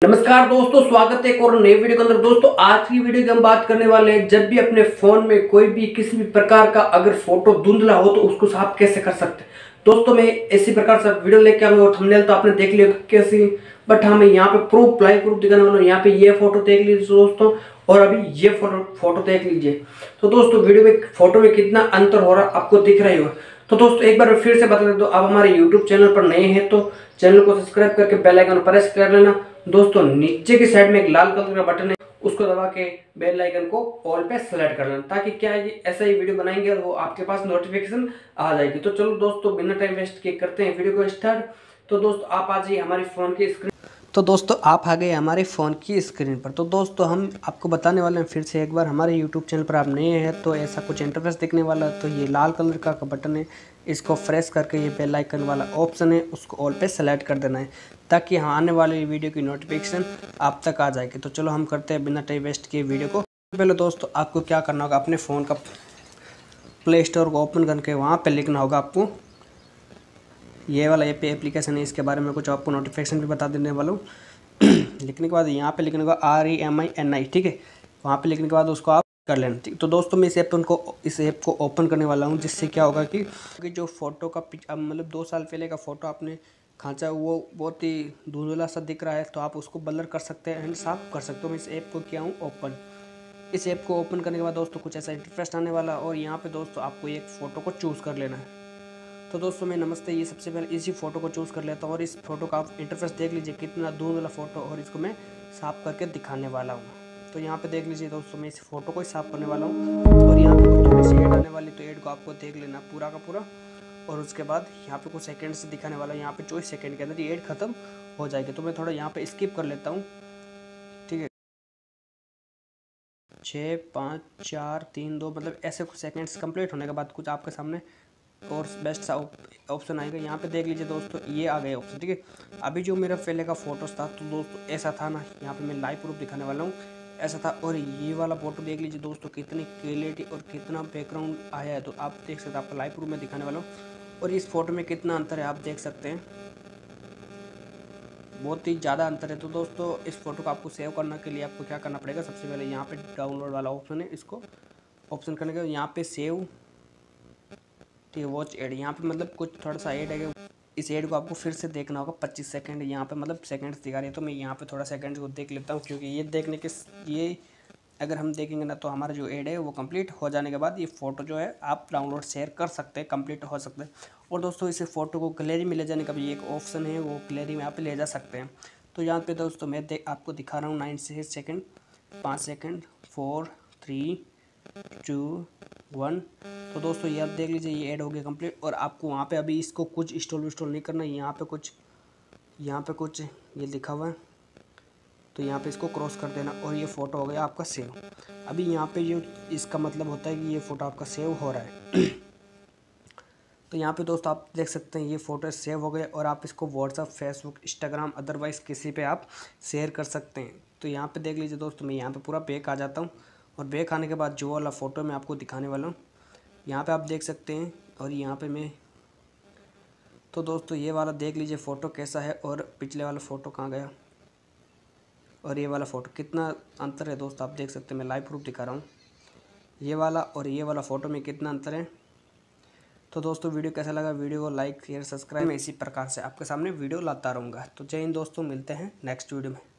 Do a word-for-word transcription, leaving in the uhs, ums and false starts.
नमस्कार दोस्तों, स्वागत है एक और नई वीडियो के अंदर। दोस्तों आज की वीडियो की हम बात करने वाले हैं, जब भी अपने फोन में कोई भी किसी भी प्रकार का अगर फोटो धुंधला हो तो उसको साफ कैसे कर सकते हैं। दोस्तों मैं इसी प्रकार से वीडियो लेके आऊंगा और थंबनेल तो आपने देख लिया कैसी, बट हमें यहाँ पे प्रूफ लाइव प्रूफ दिखाने वाला हूँ। यहाँ पे ये फोटो देख लीजिए दोस्तों, और अभी ये फोटो फोटो देख लीजिए। तो दोस्तों वीडियो में फोटो में कितना अंतर हो रहा है आपको दिख रहा ही होगा। तो दोस्तों एक बार फिर से बता दें, तो आप हमारे यूट्यूब चैनल पर नए हैं तो चैनल को सब्सक्राइब करके बेल आइकन प्रेस कर लेना। दोस्तों नीचे की साइड में एक लाल कलर का बटन है, उसको दबा के बेल आइकन को ऑल पे सेलेक्ट कर लेना, ताकि क्या है ऐसा ही वीडियो बनाएंगे वो आपके पास नोटिफिकेशन आ जाएगी। तो चलो दोस्तों बिना टाइम वेस्ट किए करते हैं वीडियो को स्टार्ट। तो दोस्तों आप आ जाइए हमारी फ़ोन की स्क्रीन तो दोस्तों आप आ गए हमारे फ़ोन की स्क्रीन पर। तो दोस्तों हम आपको बताने वाले हैं फिर से एक बार, हमारे यूट्यूब चैनल पर आप नए हैं तो ऐसा कुछ इंटरफेस दिखने वाला है। तो ये लाल कलर का बटन है, इसको प्रेस करके ये बेल आइकन वाला ऑप्शन है उसको ऑल पे सेलेक्ट कर देना है, ताकि हाँ आने वाली वीडियो की नोटिफिकेशन आप तक आ जाएगी। तो चलो हम करते हैं बिना टाइम वेस्ट किए वीडियो को। पहले दोस्तों आपको क्या करना होगा, अपने फ़ोन का प्ले स्टोर को ओपन करके वहाँ पर लिखना होगा आपको ये वाला ये पे एप्लीकेशन है, इसके बारे में कुछ आपको नोटिफिकेशन भी बता देने वाला हूँ। लिखने के बाद यहाँ पे लिखने का R E M I N I, ठीक है, वहाँ पे लिखने के बाद उसको आप कर लेना। ठीक, तो दोस्तों मैं इस ऐप उनको इस ऐप को ओपन करने वाला हूँ, जिससे क्या होगा कि, कि जो फोटो का अब मतलब दो साल पहले का फ़ोटो आपने खींचा वो बहुत ही धुंधला सा दिख रहा है, तो आप उसको ब्लर कर सकते हैं एंड साफ कर सकते हो। मैं इस ऐप को किया हूँ ओपन। इस ऐप को ओपन करने के बाद दोस्तों कुछ ऐसा इंटरफेस आने वाला, और यहाँ पे दोस्तों आपको एक फ़ोटो को चूज़ कर लेना है। तो दोस्तों मैं नमस्ते ये सबसे पहले इसी फ़ोटो को चूज़ कर लेता हूँ, और इस फोटो का आप इंटरफेस देख लीजिए कितना धुंधला फ़ोटो, और इसको मैं साफ़ करके दिखाने वाला हूँ। तो यहाँ पे देख लीजिए दोस्तों मैं इस फोटो को ही साफ़ करने वाला हूँ, और यहाँ पे कुछ थोड़ी सी ऐड आने वाली, तो ऐड को आपको देख लेना पूरा का पूरा, और उसके बाद यहाँ पे कुछ सेकेंड से दिखाने वाला है। यहाँ पे चौबीस सेकेंड के अंदर ये ऐड खत्म हो जाएगी। तो मैं थोड़ा यहाँ पे स्किप कर लेता हूँ, ठीक है। छः पाँच चार तीन दो मतलब ऐसे कुछ सेकेंड्स कंप्लीट होने के बाद कुछ आपके सामने और बेस्ट सा ऑप्शन आएगा। यहाँ पे देख लीजिए दोस्तों ये आ गए ऑप्शन, ठीक है। अभी जो मेरा पहले का फोटोज था तो दोस्तों ऐसा था ना, यहाँ पे मैं लाइव प्रूफ दिखाने वाला हूँ, ऐसा था। और ये वाला फोटो देख लीजिए दोस्तों कितनी क्लियरिटी और कितना बैकग्राउंड आया है, तो आप देख सकते हैं, आपको लाइव प्रूफ में दिखाने वाला हूँ। और इस फोटो में कितना अंतर है आप देख सकते हैं, बहुत ही ज़्यादा अंतर है। तो दोस्तों इस फोटो को आपको सेव करने के लिए आपको क्या करना पड़ेगा, सबसे पहले यहाँ पे डाउनलोड वाला ऑप्शन है, इसको ऑप्शन करने के बाद यहाँ पे सेव, ठीक है, वॉच एड, यहाँ पे मतलब कुछ थोड़ा सा ऐड है, इस ऐड को आपको फिर से देखना होगा पच्चीस सेकंड, यहाँ पे मतलब सेकंड्स दिखा रही है। तो मैं यहाँ पे थोड़ा सेकंड्स को देख लेता हूँ, क्योंकि ये देखने के ये अगर हम देखेंगे ना तो हमारा जो ऐड है वो कंप्लीट हो जाने के बाद ये फ़ोटो जो है आप डाउनलोड शेयर कर सकते हैं, कंप्लीट हो सकते हैं। और दोस्तों इसे फ़ोटो को गैलरी में ले जाने का भी एक ऑप्शन है, वो गैलरी में आप ले जा सकते हैं। तो यहाँ पे दोस्तों मैं देख आपको दिखा रहा हूँ नाइन से सेकेंड, पाँच second, four three two one. तो दोस्तों ये आप देख लीजिए ये ऐड हो गया कंप्लीट। और आपको वहाँ पे अभी इसको कुछ इंस्टॉल विस्टॉल नहीं करना, यहाँ पे कुछ यहाँ पे कुछ ये लिखा हुआ है, तो यहाँ पे इसको क्रॉस कर देना, और ये फ़ोटो हो गया आपका सेव। अभी यहाँ पे ये इसका मतलब होता है कि ये फ़ोटो आपका सेव हो रहा है। तो यहाँ पे दोस्तों आप देख सकते हैं ये फ़ोटो सेव हो गए, और आप इसको व्हाट्सअप, फेसबुक, इंस्टाग्राम अदरवाइज़ किसी पे आप शेयर कर सकते हैं। तो यहाँ पे देख लीजिए दोस्तों मैं यहाँ पे पूरा बैक आ जाता हूँ, और बैक आने के बाद जो वाला फ़ोटो मैं आपको दिखाने वाला हूँ यहाँ पे आप देख सकते हैं। और यहाँ पे मैं तो दोस्तों ये वाला देख लीजिए फ़ोटो कैसा है, और पिछले वाला फ़ोटो कहाँ गया, और ये वाला फ़ोटो कितना अंतर है दोस्तों आप देख सकते हैं। मैं लाइव प्रूफ दिखा रहा हूँ, ये वाला और ये वाला फ़ोटो में कितना अंतर है। तो दोस्तों वीडियो कैसा लगा, वीडियो को लाइक शेयर सब्सक्राइब, मैं इसी प्रकार से आपके सामने वीडियो लाता रहूँगा। तो जय हिंद दोस्तों, मिलते हैं नेक्स्ट वीडियो में।